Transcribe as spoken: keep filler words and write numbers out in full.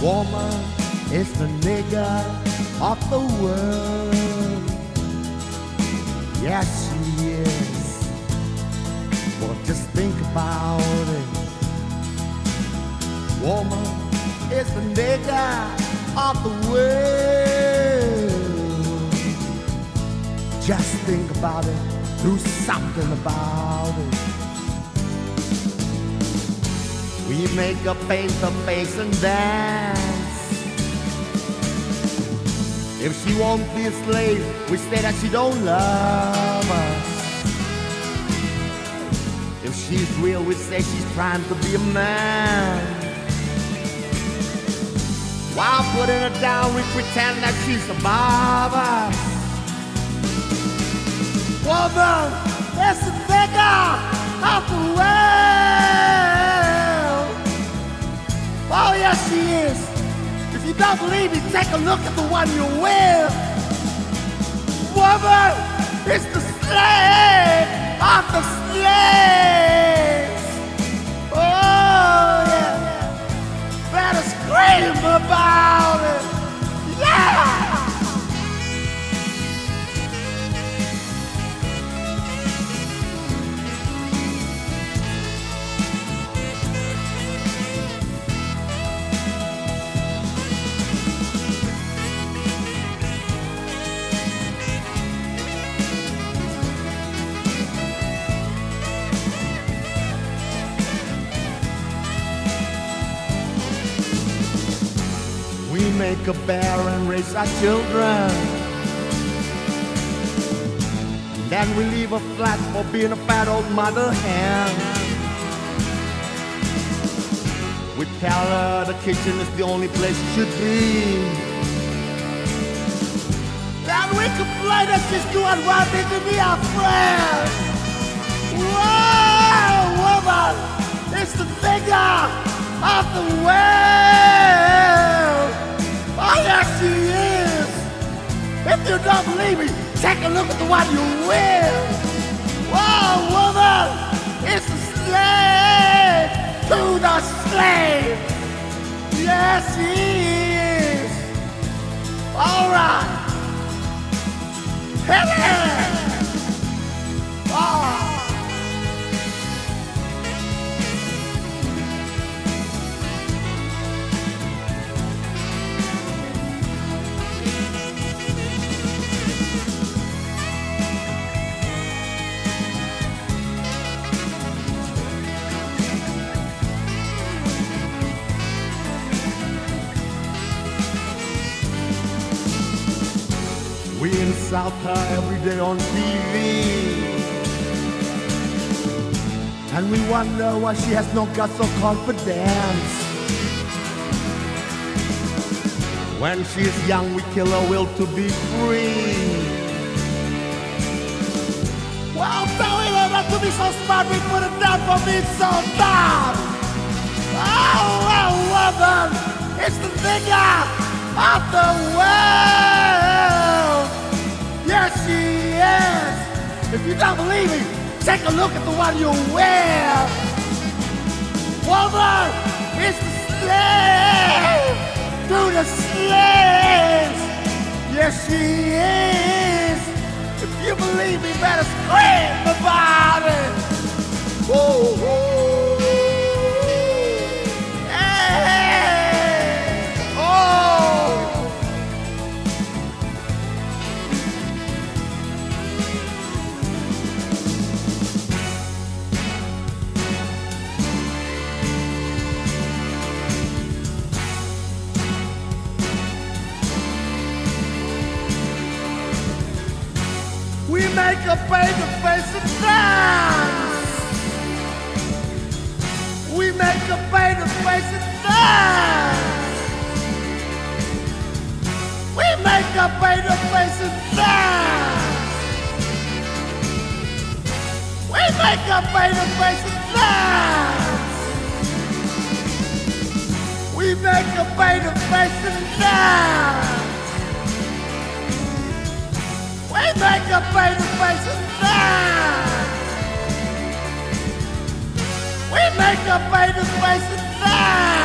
Woman is the nigger of the world. Yes, she is. Well, just think about it. Woman is the nigger of the world. Just think about it. Do something about it. We make her paint her face and dance. If she won't be a slave, we say that she don't love us. If she's real, we say she's trying to be a man. While putting her down, we pretend that she's above us. Woman, that's the nigger of the world. Oh, yes, she is. If you don't believe me, take a look at the one you're with. Woman is the slave of the slaves. Oh, yeah. Better scream about it. Yeah! We make a bear and raise our children. Then we leave her flat for being a fat old mother hen. We tell her the kitchen is the only place she should be. Then we complain that she's doing one thing to be our friend. Whoa, woman, it's the figure of the world. Oh, yes, she is. If you don't believe me, take a look at the one you're with. Whoa, woman, it's the slave to the slave. Yes, she is. All right. Hit it. Oh. We insult her every day on T V, and we wonder why she has no guts or confidence. When she is young, we kill her will to be free. Well, telling her not to be so smart, we put it down for being so dumb. Oh, well, woman, it's the nigger of the world. Yes, she is. If you don't believe me, take a look at the one you wear. Woman, it's the slave to the slaves. Yes, she is. If you believe me, better scream about it. Whoa, whoa. We make a baby face and dance. We make a baby face and dance. We make a baby face and dance. We make a baby face and dance. We make a baby face and dance. We make a baby face and dance. We make a baby face and dance.